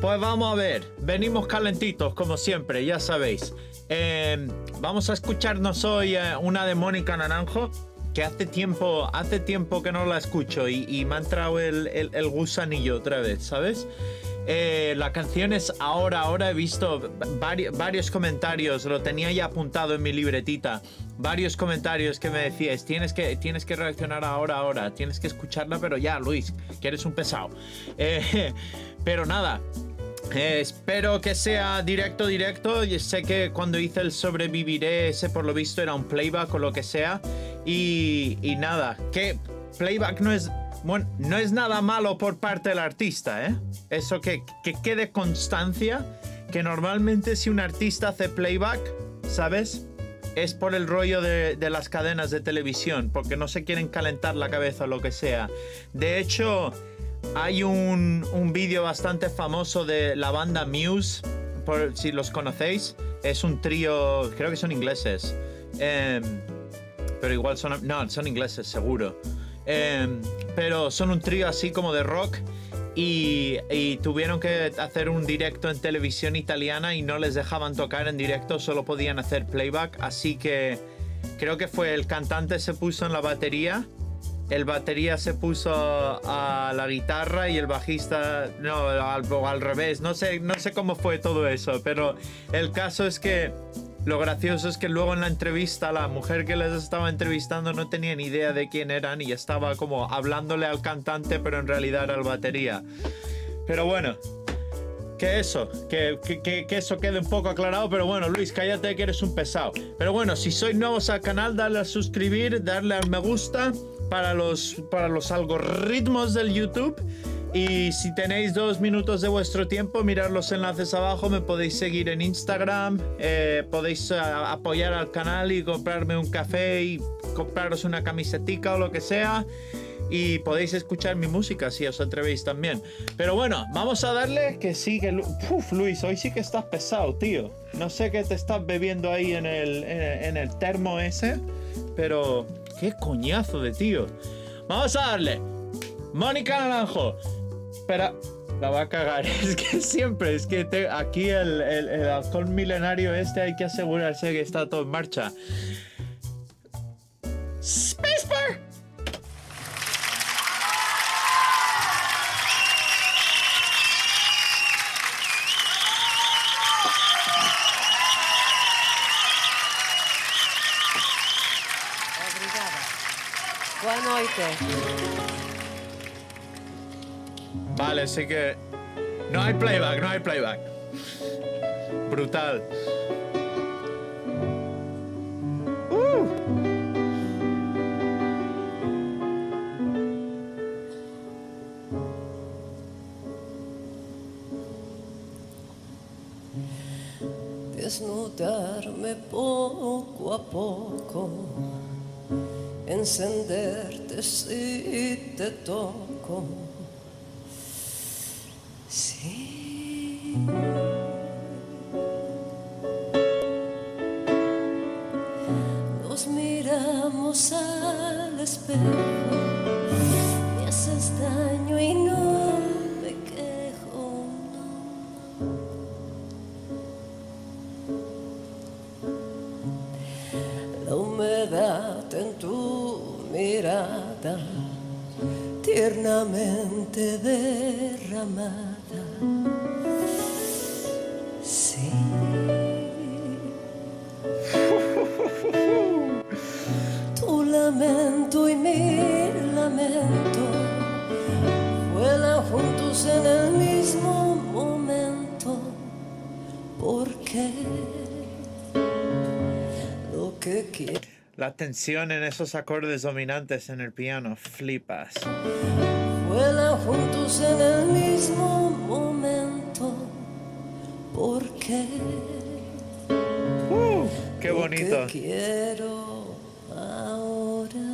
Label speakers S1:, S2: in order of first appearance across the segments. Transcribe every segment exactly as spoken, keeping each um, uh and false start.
S1: Pues vamos a ver, venimos calentitos como siempre, ya sabéis. Eh, vamos a escucharnos hoy eh, una de Mónica Naranjo, que hace tiempo, hace tiempo que no la escucho y, y me ha entrado el, el, el gusanillo otra vez, ¿sabes? Eh, la canción es Ahora, Ahora. He visto vari, varios comentarios, lo tenía ya apuntado en mi libretita, varios comentarios que me decíais, tienes que, tienes que reaccionar ahora, ahora, tienes que escucharla, pero ya, Luis, que eres un pesado. Eh, pero nada, eh, espero que sea directo, directo. Yo sé que cuando hice el Sobreviviré, ese por lo visto era un playback o lo que sea, y, y nada, que playback no es... Bueno, no es nada malo por parte del artista, ¿eh? Eso que, que quede constancia, que normalmente si un artista hace playback, ¿sabes? Es por el rollo de, de las cadenas de televisión, porque no se quieren calentar la cabeza o lo que sea. De hecho, hay un, un vídeo bastante famoso de la banda Muse, por si los conocéis. Es un trío, creo que son ingleses. Eh, pero igual son... No, son ingleses, seguro. Eh, pero son un trío así como de rock y, y tuvieron que hacer un directo en televisión italiana y no les dejaban tocar en directo, solo podían hacer playback, así que creo que fue el cantante se puso en la batería, el batería se puso a la guitarra y el bajista no, al, al revés, no sé, no sé cómo fue todo eso, pero el caso es que lo gracioso es que luego en la entrevista la mujer que les estaba entrevistando no tenía ni idea de quién eran y estaba como hablándole al cantante, pero en realidad era el batería. Pero bueno, que eso, que, que, que, que eso quede un poco aclarado. Pero bueno, Luis, cállate que eres un pesado. Pero bueno, si sois nuevos al canal, darle a suscribir, darle al me gusta para los, para los algoritmos del YouTube. Y si tenéis dos minutos de vuestro tiempo, mirad los enlaces abajo, me podéis seguir en Instagram, eh, podéis uh, apoyar al canal y comprarme un café y compraros una camisetica o lo que sea. Y podéis escuchar mi música si os atrevéis también. Pero bueno, vamos a darle que sí, que... Uf, Luis, hoy sí que estás pesado, tío. No sé qué te estás bebiendo ahí en el, en el, en el termo ese, pero qué coñazo de tío. Vamos a darle. Mónica Naranjo. Espera, la va a cagar. Es que siempre, es que te, aquí el, el, el alcohol milenario este hay que asegurarse que está todo en marcha. Spacebar.
S2: Obrigada. Boa noite.
S1: Vale, sí que... No hay playback, no hay playback. Brutal. Uh.
S3: Desnudarme poco a poco, encenderte si te toco. Sí. Nos miramos al espejo, me haces daño y no me quejo, no. La humedad en tu mirada, tiernamente derramada. Sí. Tu lamento y mi lamento vuelan juntos en el mismo momento. Porque lo que quiero.
S1: La tensión en esos acordes dominantes en el piano, flipas.
S3: Vuelan juntos en el mismo momento. Porque
S1: uh, qué bonito.
S3: Lo que quiero ahora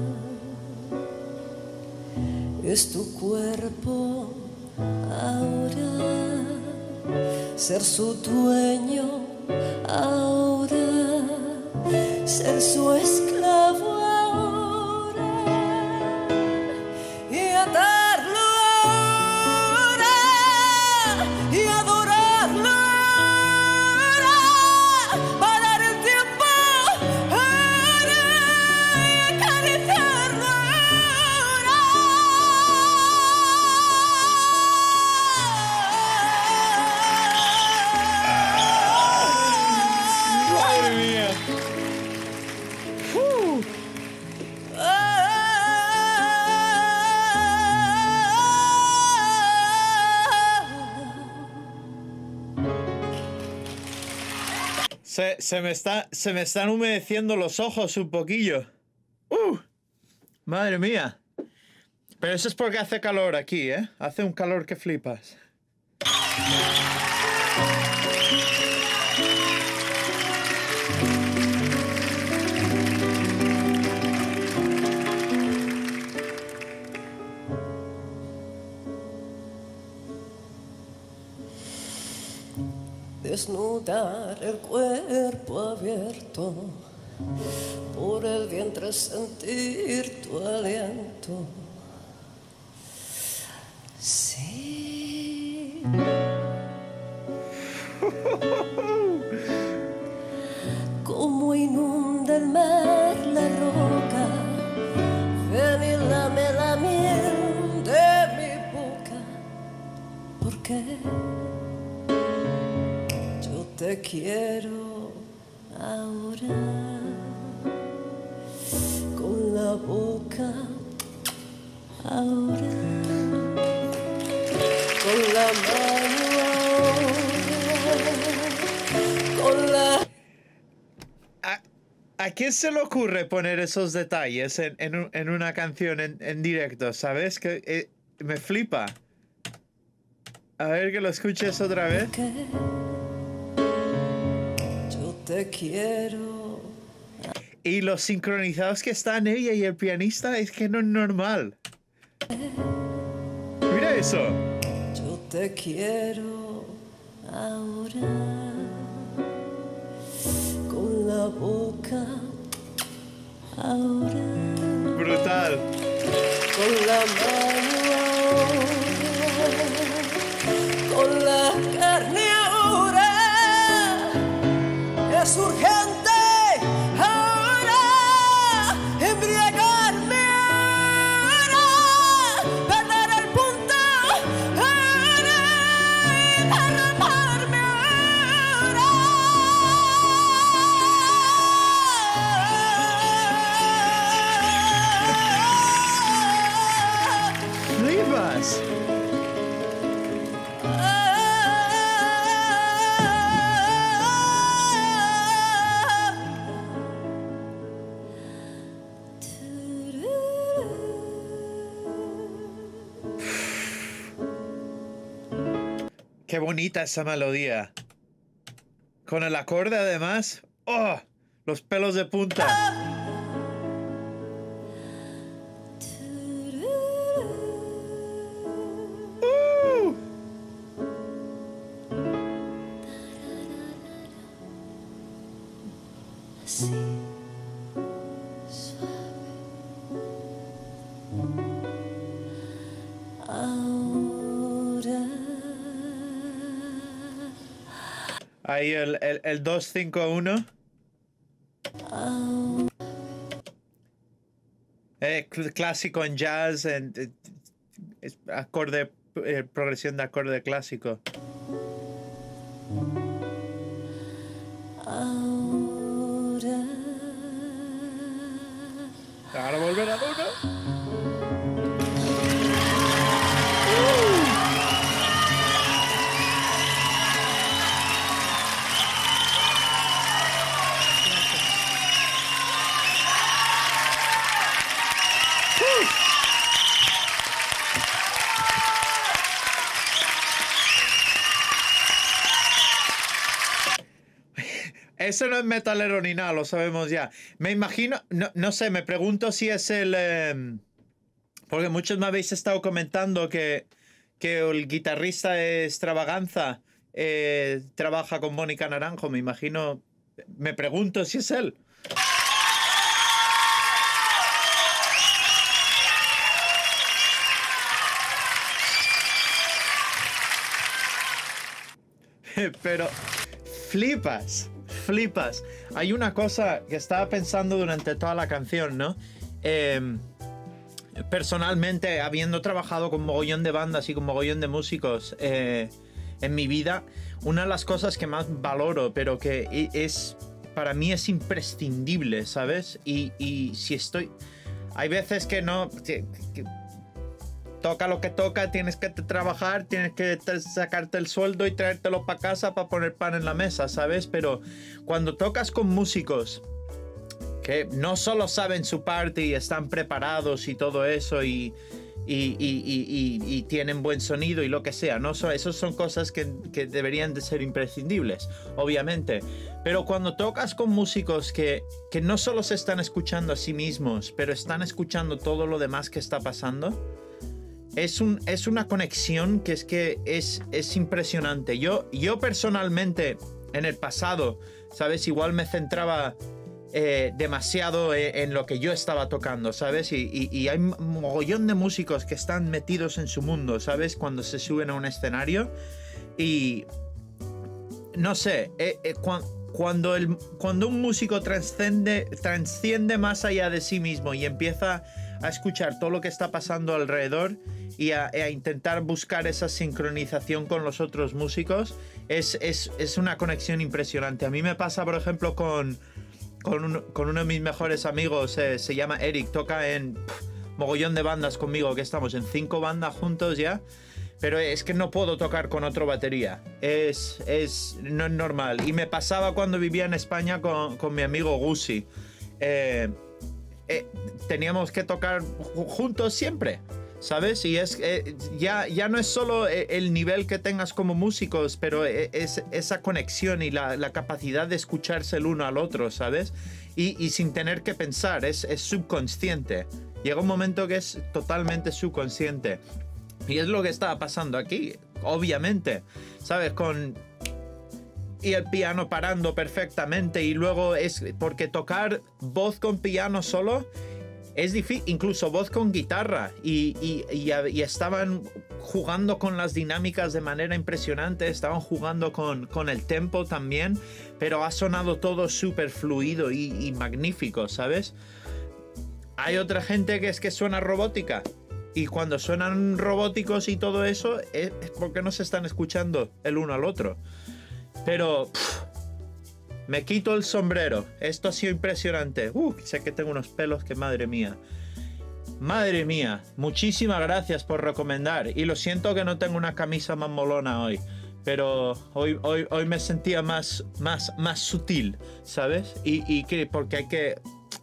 S3: es tu cuerpo ahora, ser su dueño ahora, ser su esclavo ahora y atarlo ahora y
S1: Se, se, me está, se me están humedeciendo los ojos un poquillo. ¡Uh! Madre mía. Pero eso es porque hace calor aquí, ¿eh? Hace un calor que flipas.
S3: Desnudar el cuerpo abierto, por el vientre sentir tu aliento. Sí. Como inunda el mar la roca, ven y lame la miel de mi boca. ¿Por qué? Te quiero ahora, con la boca ahora, con la mano ahora, con la...
S1: ¿A, ¿A quién se le ocurre poner esos detalles en, en, un, en una canción en, en directo? ¿Sabes? Que eh, me flipa. A ver que lo escuches otra vez.
S3: ¿Qué? Te quiero.
S1: Y los sincronizados que están ella y el pianista es que no es normal. Mira eso.
S3: Yo te quiero ahora, con la boca ahora.
S1: Brutal.
S3: Con la mano ahora, con la carne ahora. Es urgente ahora embriagarme ahora, perder el punto ahora y derramarme ahora.
S1: ¡Flipas! Qué bonita esa melodía. Con el acorde además. ¡Oh! Los pelos de punta. ¡Uh!
S3: Así, suave. Ahora.
S1: Ahí el, el, el dos cinco uno. Eh, cl- clásico en jazz, en, en- es acorde, eh, progresión de acorde clásico.
S3: Ahora.
S1: Ahora volver a uno. Eso no es metalero ni nada, lo sabemos ya. Me imagino, no, no sé, me pregunto si es el... eh, porque muchos me habéis estado comentando que, que el guitarrista de Extravaganza eh, trabaja con Mónica Naranjo. Me imagino, me pregunto si es él. Pero flipas, flipas. Hay una cosa que estaba pensando durante toda la canción, ¿no? Eh, personalmente, habiendo trabajado con mogollón de bandas y con mogollón de músicos eh, en mi vida, una de las cosas que más valoro, pero que es, para mí es imprescindible, ¿sabes? Y, y si estoy... Hay veces que no... Que, que, toca lo que toca, tienes que trabajar, tienes que sacarte el sueldo y traértelo para casa para poner pan en la mesa, ¿sabes? Pero cuando tocas con músicos que no solo saben su parte y están preparados y todo eso y, y, y, y, y, y tienen buen sonido y lo que sea, ¿no? So, esas son cosas que, que deberían de ser imprescindibles, obviamente. Pero cuando tocas con músicos que, que no solo se están escuchando a sí mismos, pero están escuchando todo lo demás que está pasando, es, un, es una conexión que es que es, es impresionante. Yo, yo personalmente, en el pasado, ¿sabes? Igual me centraba eh, demasiado en lo que yo estaba tocando, ¿sabes? Y, y, y hay un mogollón de músicos que están metidos en su mundo, ¿sabes? Cuando se suben a un escenario y... No sé, eh, eh, cuando... Cuando, el, cuando un músico trasciende, trasciende más allá de sí mismo y empieza a escuchar todo lo que está pasando alrededor y a, a intentar buscar esa sincronización con los otros músicos, es, es, es una conexión impresionante. A mí me pasa, por ejemplo, con, con, un, con uno de mis mejores amigos, eh, se llama Eric, toca en pff, mogollón de bandas conmigo, que estamos en cinco bandas juntos ya. Pero es que no puedo tocar con otro batería. Es, es, no es normal. Y me pasaba cuando vivía en España con, con mi amigo Gusi. Eh, eh, teníamos que tocar juntos siempre, ¿sabes? Y es, eh, ya, ya no es solo el nivel que tengas como músicos, pero es esa conexión y la, la capacidad de escucharse el uno al otro, ¿sabes? Y, y sin tener que pensar, es, es subconsciente. Llega un momento que es totalmente subconsciente. Y es lo que estaba pasando aquí, obviamente, ¿sabes? Con... Y el piano parando perfectamente y luego es... Porque tocar voz con piano solo es difícil, incluso voz con guitarra. Y, y, y, y estaban jugando con las dinámicas de manera impresionante, estaban jugando con, con el tempo también, pero ha sonado todo súper fluido y, y magnífico, ¿sabes? Hay otra gente que es que suena robótica. Y cuando suenan robóticos y todo eso, es porque no se están escuchando el uno al otro. Pero pff, me quito el sombrero. Esto ha sido impresionante. Uh, sé que tengo unos pelos que madre mía. Madre mía, muchísimas gracias por recomendar. Y lo siento que no tengo una camisa más molona hoy. Pero hoy, hoy, hoy me sentía más, más, más sutil, ¿sabes? Y, y que porque hay que...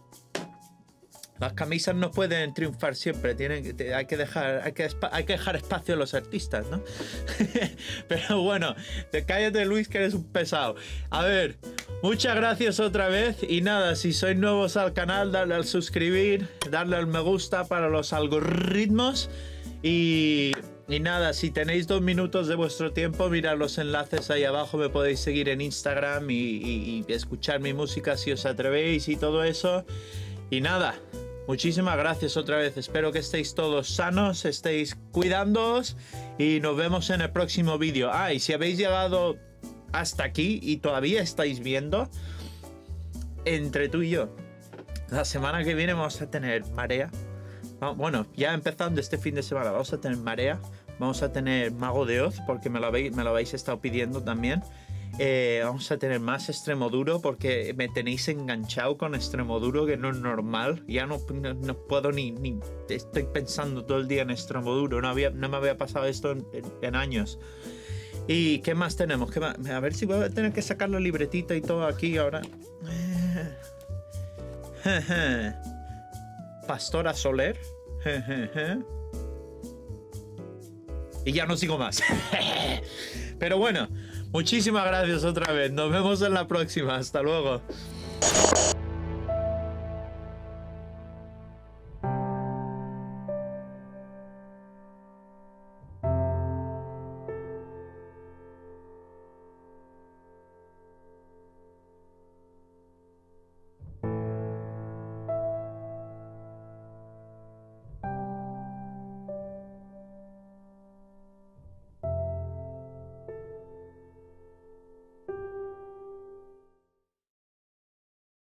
S1: Las camisas no pueden triunfar siempre, tienen, hay, que dejar, hay, que, hay que dejar espacio a los artistas, ¿no? Pero bueno, te cállate, Luis, que eres un pesado. A ver, muchas gracias otra vez. Y nada, si sois nuevos al canal, darle al suscribir, darle al me gusta para los algoritmos. Y, y nada, si tenéis dos minutos de vuestro tiempo, mirad los enlaces ahí abajo, me podéis seguir en Instagram y, y, y escuchar mi música si os atrevéis y todo eso. Y nada, muchísimas gracias otra vez. Espero que estéis todos sanos, estéis cuidándoos y nos vemos en el próximo vídeo. Ah, y si habéis llegado hasta aquí y todavía estáis viendo, entre tú y yo, la semana que viene vamos a tener Marea. Bueno, ya empezando este fin de semana vamos a tener Marea. Vamos a tener Mago de Oz, porque me lo habéis, me lo habéis estado pidiendo también. Eh, vamos a tener más Extremoduro porque me tenéis enganchado con Extremoduro, que no es normal. Ya no, no, no puedo ni, ni... Estoy pensando todo el día en Extremoduro. No, había, no me había pasado esto en, en, en años. ¿Y qué más tenemos? ¿Qué más? A ver si voy a tener que sacar la libretita y todo aquí ahora. Pastora Soler. Y ya no sigo más. Pero bueno, muchísimas gracias otra vez. Nos vemos en la próxima. Hasta luego.